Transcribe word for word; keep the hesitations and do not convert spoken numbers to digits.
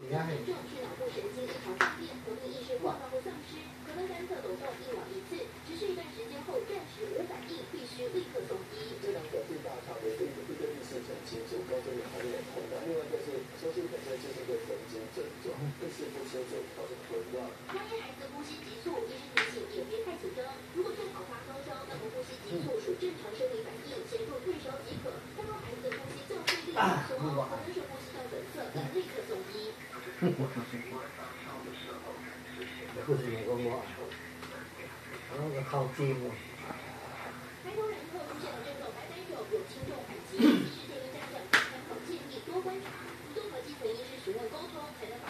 症是脑部神经异常病变，合并意识混乱或丧失，可能单侧抖动一秒一次，持续一段时间后暂时无反应，必须立刻送医。 这两个最大差别是一个一个意识很清楚，高中有还没有通的，另外一个是抽筋本身就是个神经症状，意识不清楚造成混乱。 万一孩子呼吸急促，医师提醒也别太紧张。如果正好发高烧，那么呼吸急促属正常生理反应，协助退烧即可。但若孩子的呼吸较费力、时候，可能是呼吸道梗塞，应立刻送医。 不是那个我，那个靠近我。 抬头染疫后出现的症状白呆肿有轻重缓急，医师建议家长参考建议多观察，综合基层医师询问沟通，才能把